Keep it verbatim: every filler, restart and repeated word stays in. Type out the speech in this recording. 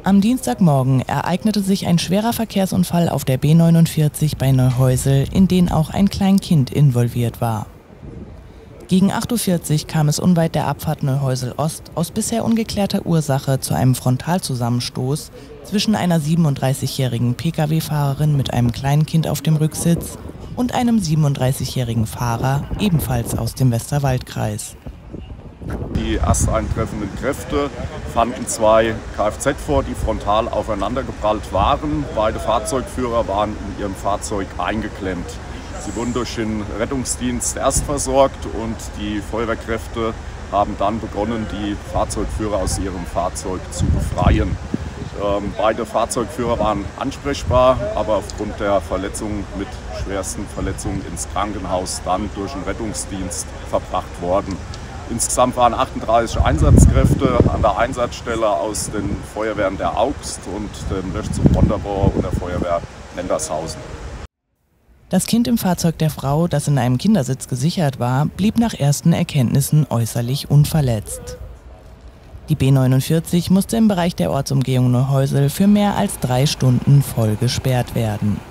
Am Dienstagmorgen ereignete sich ein schwerer Verkehrsunfall auf der B neunundvierzig bei Neuhäusel, in den auch ein Kleinkind involviert war. Gegen acht Uhr vierzig kam es unweit der Abfahrt Neuhäusel Ost aus bisher ungeklärter Ursache zu einem Frontalzusammenstoß zwischen einer siebenunddreißigjährigen Pkw-Fahrerin mit einem kleinen Kind auf dem Rücksitz und einem siebenunddreißigjährigen Fahrer, ebenfalls aus dem Westerwaldkreis. Die erst eintreffenden Kräfte fanden zwei Kfz vor, die frontal aufeinandergeprallt waren. Beide Fahrzeugführer waren in ihrem Fahrzeug eingeklemmt. Sie wurden durch den Rettungsdienst erst versorgt und die Feuerwehrkräfte haben dann begonnen, die Fahrzeugführer aus ihrem Fahrzeug zu befreien. Ähm, beide Fahrzeugführer waren ansprechbar, aber aufgrund der Verletzungen mit schwersten Verletzungen ins Krankenhaus dann durch den Rettungsdienst verbracht worden. Insgesamt waren achtunddreißig Einsatzkräfte an der Einsatzstelle aus den Feuerwehren der Augst und dem Löschzug Montabaur und der Feuerwehr Nendershausen. Das Kind im Fahrzeug der Frau, das in einem Kindersitz gesichert war, blieb nach ersten Erkenntnissen äußerlich unverletzt. Die B neunundvierzig musste im Bereich der Ortsumgehung Neuhäusel für mehr als drei Stunden voll gesperrt werden.